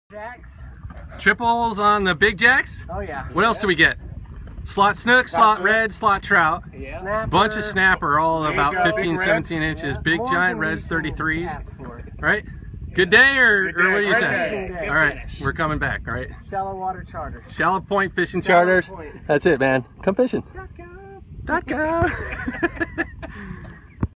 Jacks. Triples on the big jacks? Oh yeah. What else do we get? Slot snook, slot red, slot trout. Yeah. Snapper. Bunch of snapper, all about go. 15, 17 inches. Yeah. Big More giant than reds, we can 33s. ask for. Right? Good day or Good day. what do you Great say? day. All right, we're coming back, all right? Shallow water charters. Shallow point fishing Shallow charters. point. That's it, man. Come fishing. Duck up. Duck up.